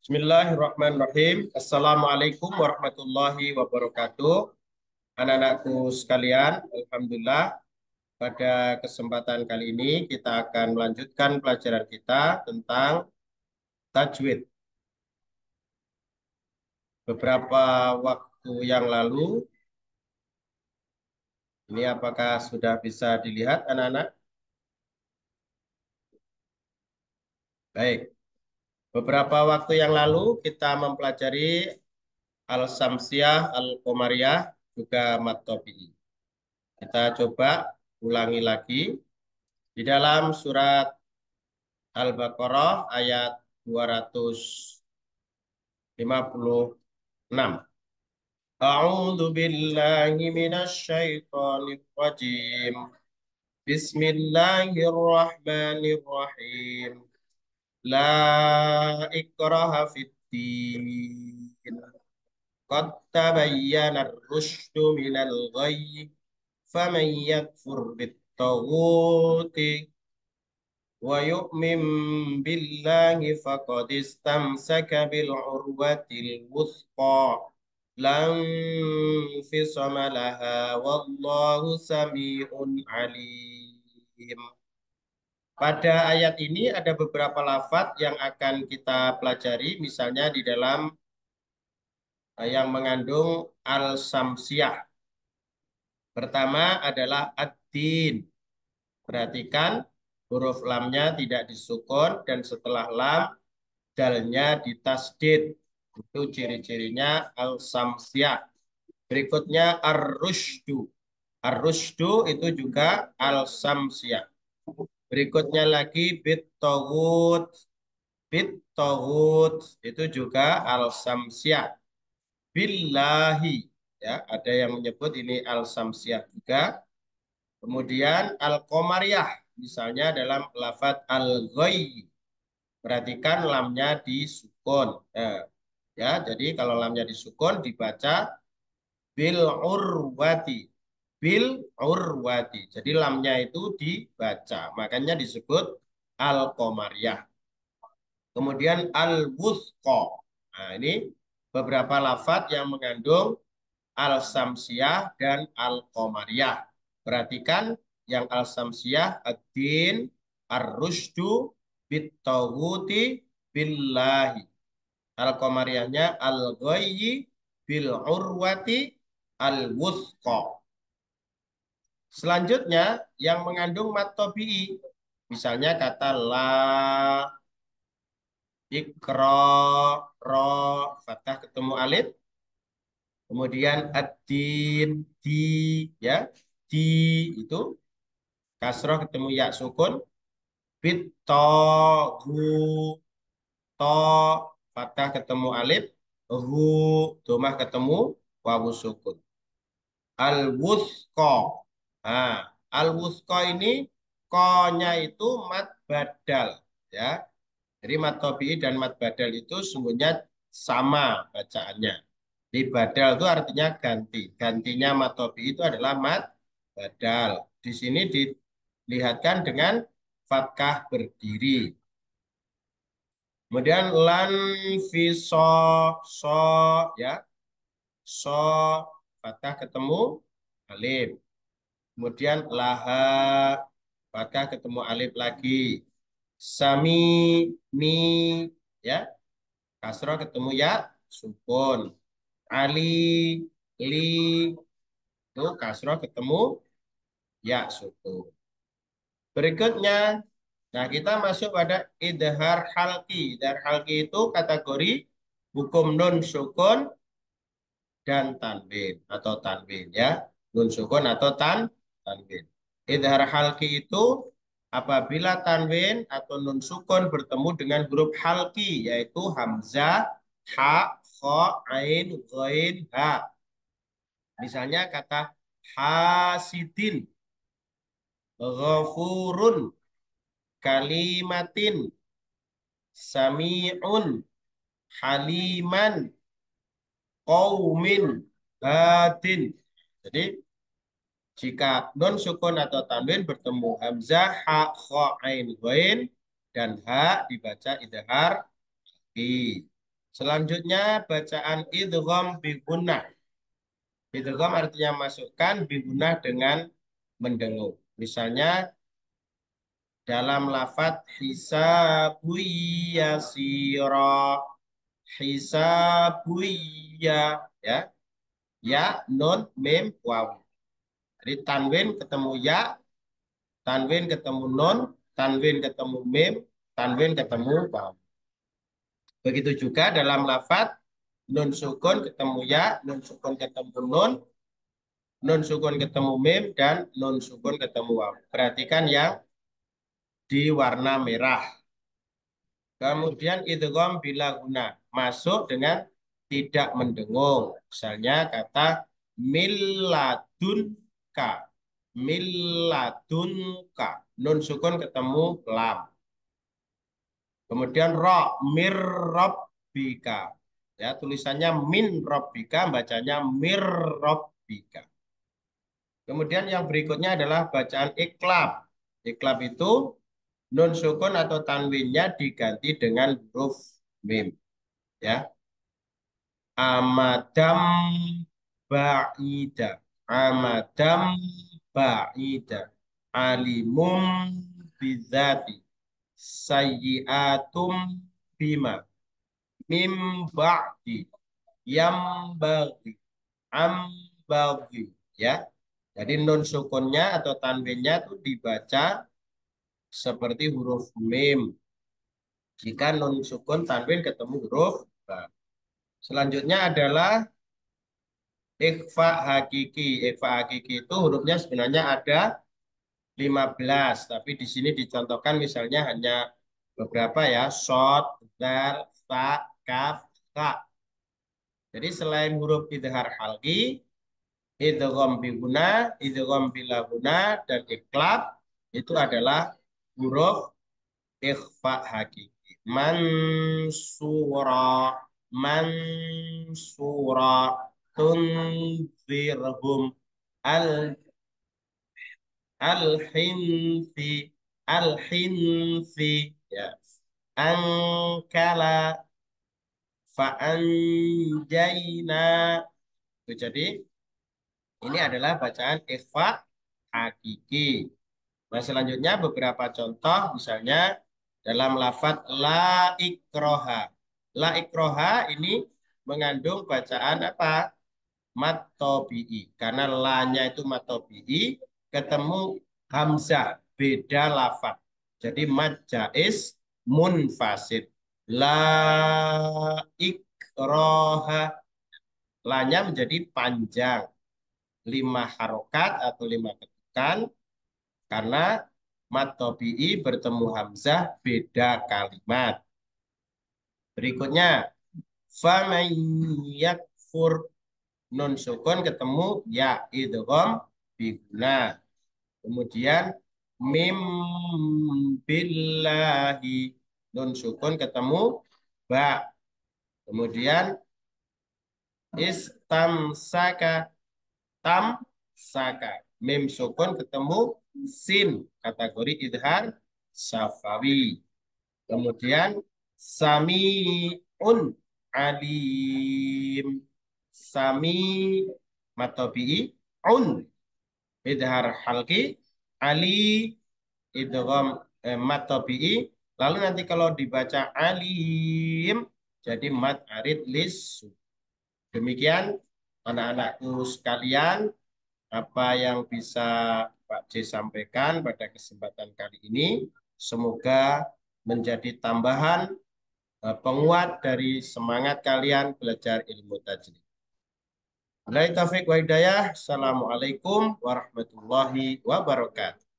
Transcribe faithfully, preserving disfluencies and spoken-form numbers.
Bismillahirrahmanirrahim. Assalamualaikum warahmatullahi wabarakatuh. Anak-anakku sekalian, Alhamdulillah pada kesempatan kali ini kita akan melanjutkan pelajaran kita tentang tajwid. Beberapa waktu yang lalu, ini apakah sudah bisa dilihat anak-anak? Baik. Beberapa waktu yang lalu kita mempelajari Al-Samsiyah, Al-Qomariyah, juga Mat Tabi'i. Kita coba ulangi lagi. Di dalam surat Al-Baqarah ayat dua ratus lima puluh enam. A'udzu billahi minasy syaithanir rajim. Bismillahirrahmanirrahim. La ikraha fid din. Qad tabayyana ar-rusydu minal ghayy. Faman yakfur bit-taghuti wa yu'min billahi faqad istamsaka bil urwatil wuthqa lan fisama laha wallahu sami'un alim. Pada ayat ini ada beberapa lafaz yang akan kita pelajari, misalnya di dalam eh, yang mengandung al-samsiyah. Pertama adalah ad-din. Perhatikan huruf lamnya tidak disukun dan setelah lam dalnya ditasdid. Itu ciri-cirinya al-samsiyah. Berikutnya ar-rusydu. Ar-rusydu itu juga al-samsiyah. Berikutnya lagi bit-toghut. Bit-toghut itu juga al-samsiyah. Billahi. Ya, ada yang menyebut ini al-samsiyah juga. Kemudian al-qomariyah. Misalnya dalam lafadz al-ghayy. Perhatikan lamnya disukun. Nah, ya, jadi kalau lamnya disukun dibaca bil urwati. Bil urwati. Jadi lamnya itu dibaca. Makanya disebut al-qomariyah. Kemudian al-wuthqa. Nah, ini beberapa lafadz yang mengandung al-samsiyah dan al-qomariyah. Perhatikan yang al-samsiyah ad-din, ar-rusydu, bit-taghuti, billahi. Al-qomariyahnya al-ghayyi, bil-urwati, al-wuthqa. Selanjutnya yang mengandung mat tabi'i. Misalnya kata la, ikra, ro, fathah ketemu alif. Kemudian ad-din, di, ya, di itu kasroh ketemu ya sukun, bit to, gu, to, fathah ketemu alif, hu, domah ketemu wawu sukun. Al-wuthqa. Nah, al-wuthqa ini ko-nya itu mat badal, ya. Jadi mat tabi'i dan mat badal itu sungguhnya sama bacaannya. Di badal itu artinya ganti. Gantinya mat tabi'i itu adalah mat badal. Di sini dilihatkan dengan fathah berdiri. Kemudian lan fi so, so ya. So fathah ketemu alif. Kemudian laha fathah ketemu alif lagi. Sami mi ya. Kasroh ketemu ya sukun. Ali li itu kasroh ketemu ya sukun. Berikutnya, nah kita masuk pada idhar halki. Idhar halki itu kategori hukum nun sukun dan tanwin atau tanwin ya. Nun sukun atau tan tanwin. Idhar halki itu apabila tanwin atau nun sukun bertemu dengan huruf halki yaitu hamzah, ha, kha, ain, ghain, ha. Misalnya kata hasidin, ghafurun, kalimatin, sami'un, haliman, qaumin, batin. Jadi jika non sukun atau tanwin bertemu hamzah, ha, kha, ain, ghain dan ha dibaca idhar i. Selanjutnya bacaan idgham bi gunnah. Idgham artinya masukkan, bi gunnah dengan mendengung. Misalnya dalam lafadz hisabu yasira, hisabu ya, ya, ya, nun, mim, waw. Jadi tanwin ketemu ya, tanwin ketemu nun, tanwin ketemu mim, tanwin ketemu waw. Begitu juga dalam lafadz nun sukun ketemu ya, nun sukun ketemu nun, nun sukun ketemu mim, dan nun sukun ketemu waw. Perhatikan yang di warna merah. Kemudian idgham bila guna, masuk dengan tidak mendengung. Misalnya kata milladunka, milladunka, nun sukun ketemu lam. Kemudian ro, mir rabbika. Ya, tulisannya min rabbika, bacanya mir rabbika. Kemudian yang berikutnya adalah bacaan iklab. Iklab itu nun sukun atau tanwinnya diganti dengan huruf mim. Ya, amadam ba'ida, amadam ba'ida, alimum bizati, sayyiatum bima, mim ba'di, yam bagi, am bagi. Ya, jadi nun sukunnya atau tanwinnya itu dibaca seperti huruf mim. Jika nun sukun tanwin ketemu huruf ba. Selanjutnya adalah ikhfa hakiki. Ikhfa hakiki itu hurufnya sebenarnya ada lima belas, tapi di sini dicontohkan misalnya hanya beberapa ya, shod, dal, fa, kaf, ka. Jadi selain huruf idhar halqi, idgham biguna, idgham bilaguna, dan iklab itu adalah huruf ikhfa hakiki. Mansura, mansura, tunzirhum, al al-hinsi, al-hinsi, ya. Angkala, fa'anjaina. Itu jadi ini adalah bacaan ikhfa hakiki. Nah, selanjutnya beberapa contoh, misalnya dalam lafadz la ikroha. La ikroha ini mengandung bacaan apa? Mat tobi'i. Karena la-nya itu mat tobi'i, ketemu hamzah, beda lafadz. Jadi mat jaiz munfasid. La ikroha. La-nya menjadi panjang. Lima harokat atau lima ketukan. Karena mat tobi'i bertemu hamzah beda kalimat. Berikutnya, faman yakfur, nun sukun ketemu ya, idgham biguna. Kemudian mim billahi, nun sukun ketemu ba. Kemudian istamsaka, tam saka, mim sukun ketemu sin, kategori idhar safawi. Kemudian samiun alim, sami matobi'i, un idhar halki, ali idgham eh, matobi'i. Lalu nanti kalau dibaca alim jadi mat arid lis. Demikian anak-anakku sekalian, apa yang bisa Pak J sampaikan pada kesempatan kali ini. Semoga menjadi tambahan eh, penguat dari semangat kalian belajar ilmu tajwid. Wabillahi taufiq wa hidayah. Assalamualaikum warahmatullahi wabarakatuh.